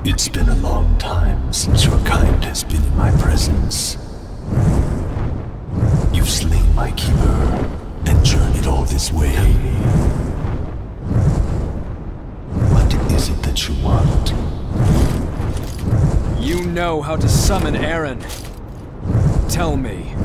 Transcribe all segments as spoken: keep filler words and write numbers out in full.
It's been a long time since your kind has been in my presence. You've slain my keeper and journeyed all this way. What is it that you want? You know how to summon Eren. Tell me.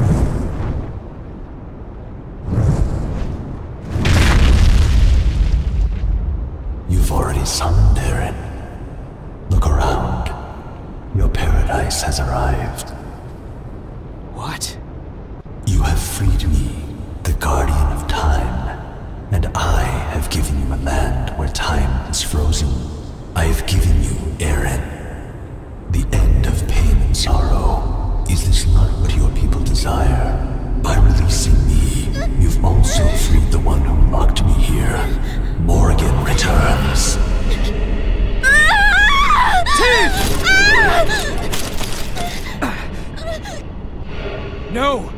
You've already summoned Eren. Look around. Your paradise has arrived. What? You have freed me, the guardian of time, and I have given you a land where time is frozen. I have given you Eren, the end of pain and sorrow. Is this not what your people desire? By releasing me, you've also freed the one who locked me here. Morrigan returns. No!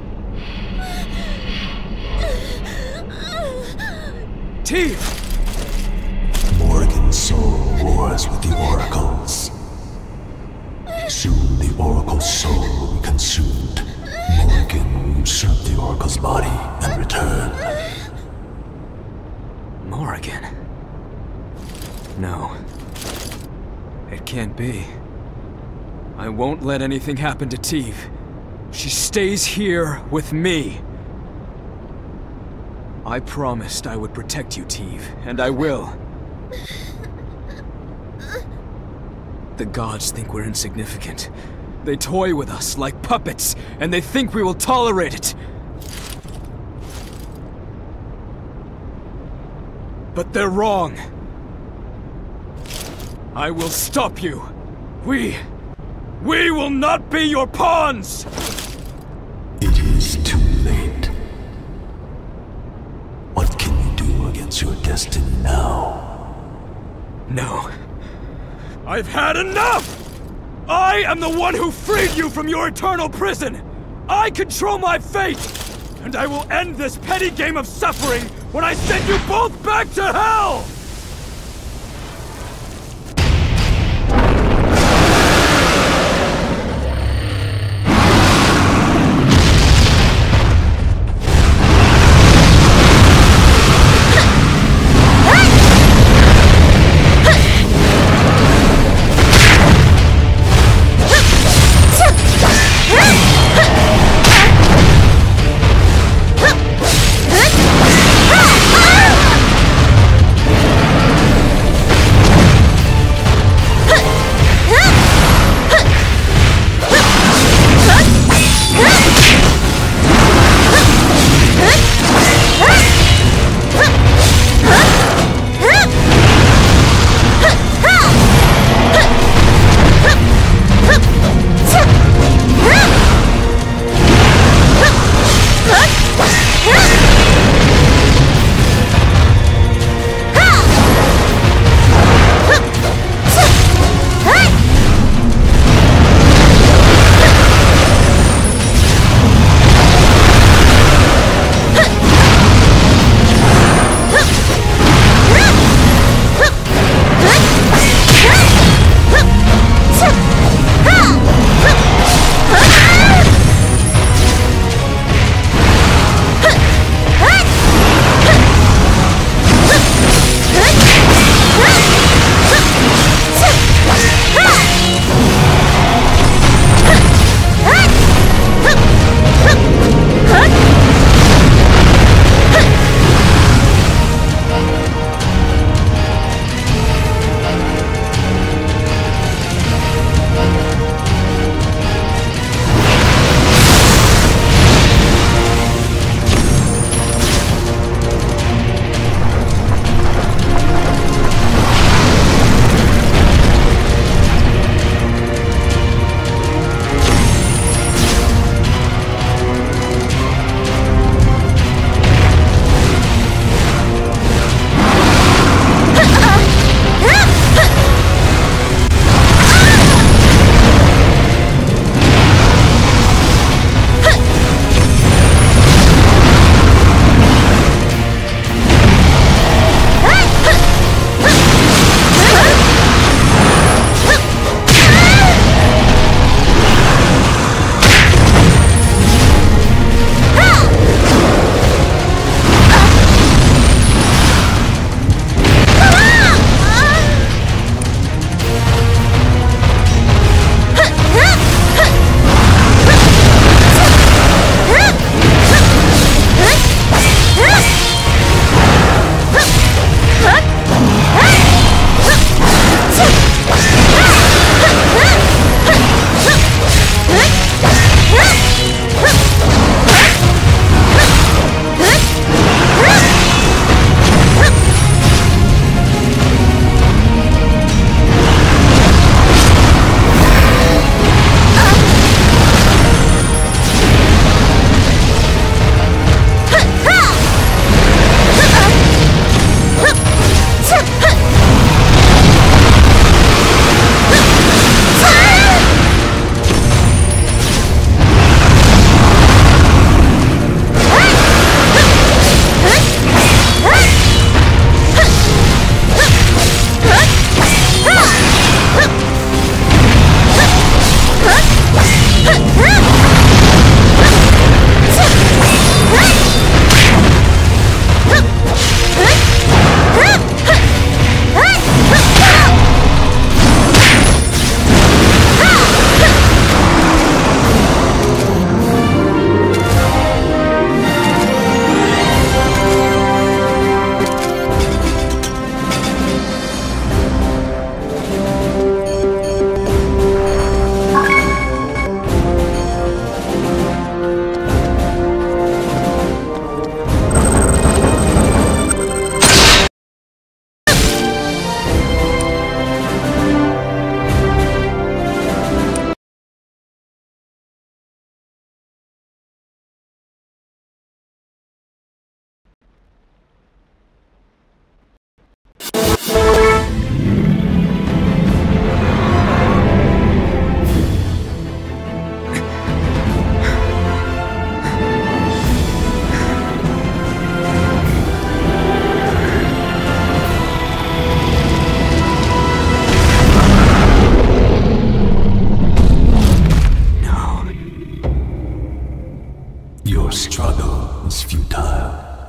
Teeth! Morrigan's soul wars with the oracles. Soon the oracle's soul will be consumed. Morrigan will usurp the oracle's body and return. Morrigan? No. It can't be. I won't let anything happen to Teeve. She stays here with me. I promised I would protect you, Teeve, and I will. The gods think we're insignificant. They toy with us like puppets, and they think we will tolerate it. But they're wrong. I will stop you. We... We will not be your pawns! It is too late. What can you do against your destiny now? No. I've had enough! I am the one who freed you from your eternal prison! I control my fate! And I will end this petty game of suffering when I send you both back to hell!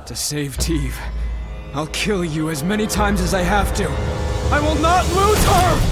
To save Teve, I'll kill you as many times as I have to. I will not lose her!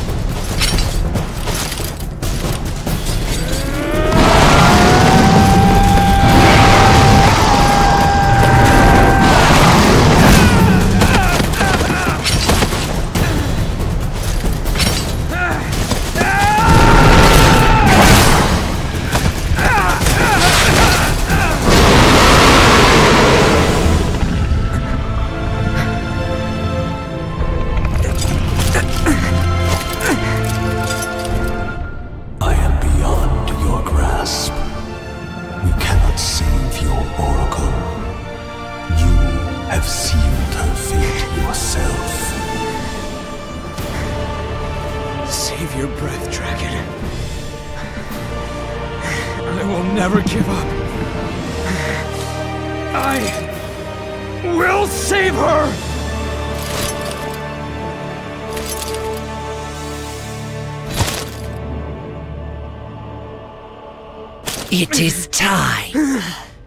Save your breath, Dragon. I will never give up. I will save her! It is time.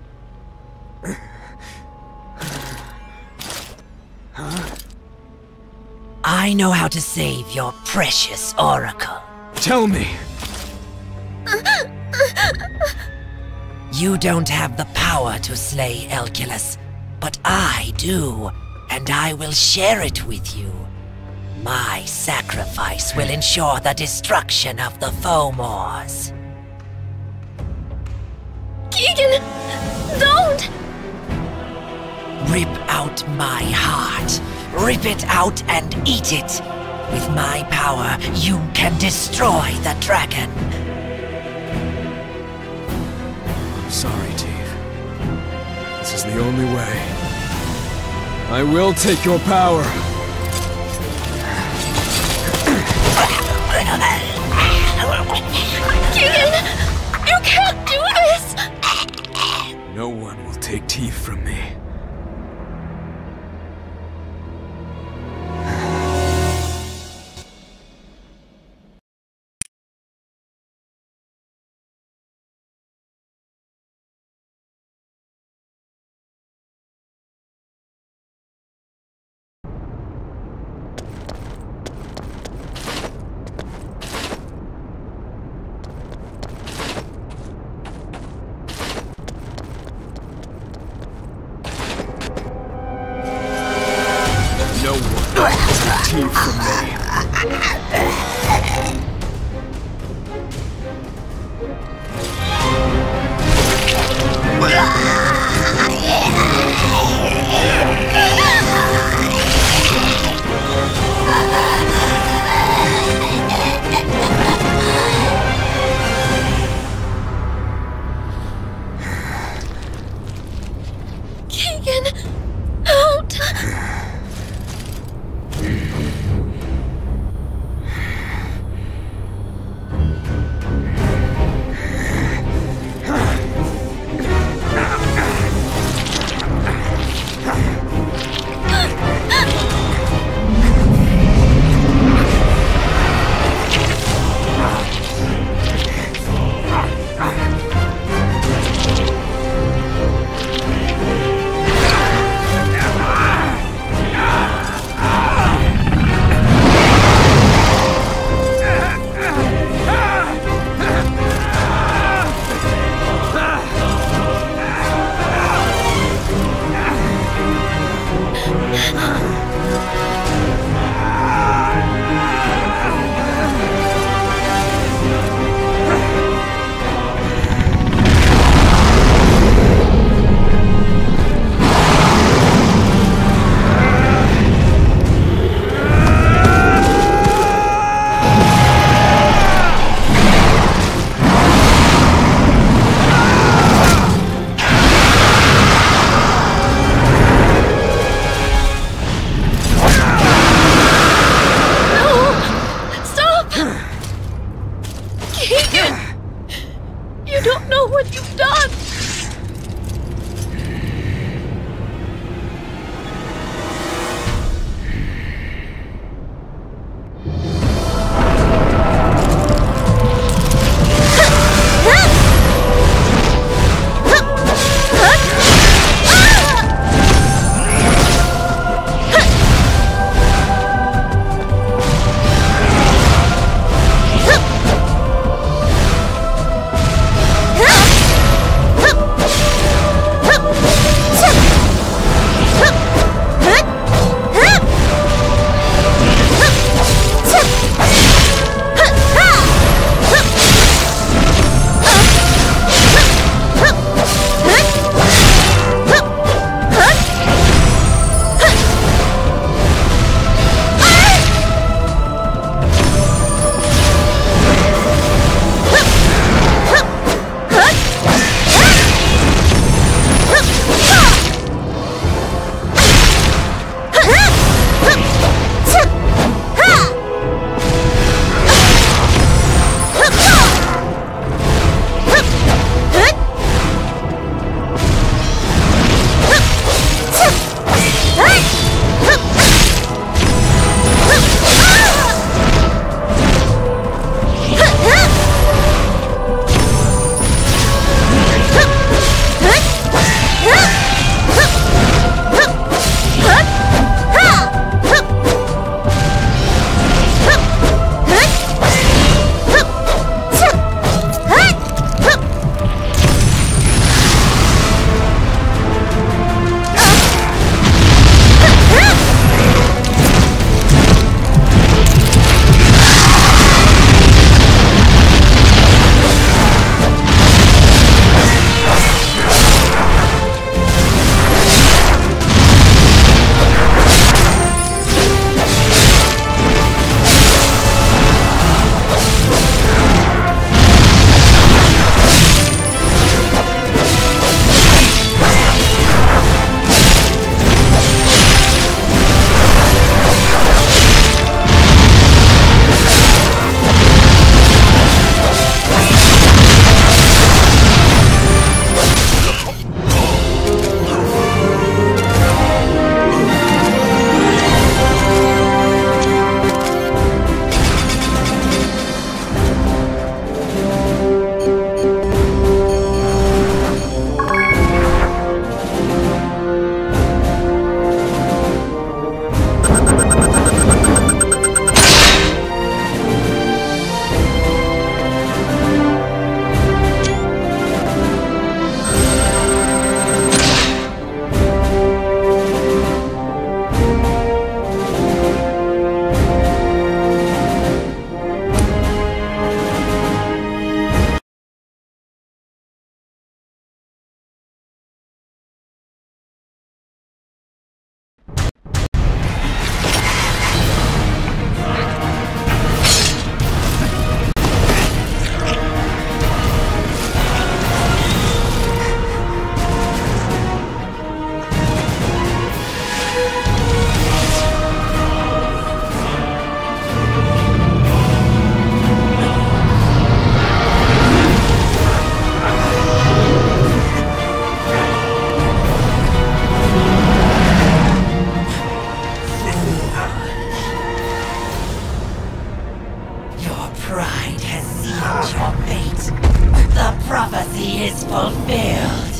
I know how to save your precious Oracle. Tell me. You don't have the power to slay Elculus, but I do, and I will share it with you. My sacrifice will ensure the destruction of the Fomors. Keegan, don't! Rip out my heart. Rip it out and eat it. With my power, you can destroy the dragon. I'm sorry, Teve. This is the only way. I will take your power. Keegan! You can't do this! No one will take Teve from me. pride has sealed your fate. The prophecy is fulfilled.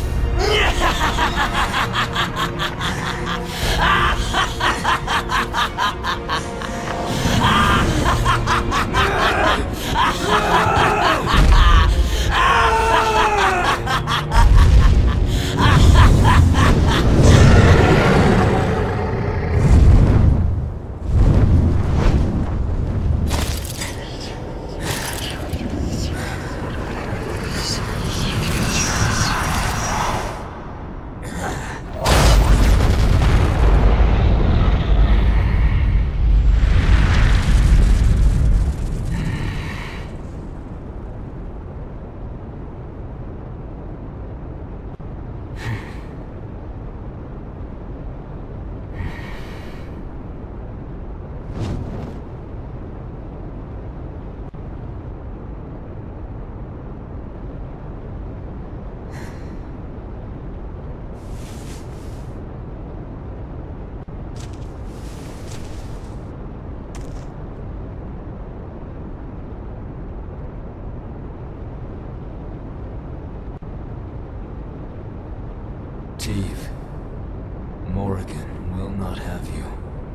Teeve, Morrigan will not have you.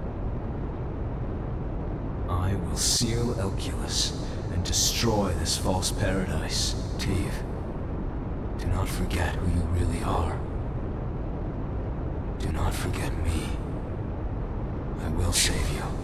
I will seal Elculus and destroy this false paradise. Teeve, do not forget who you really are. Do not forget me. I will save you.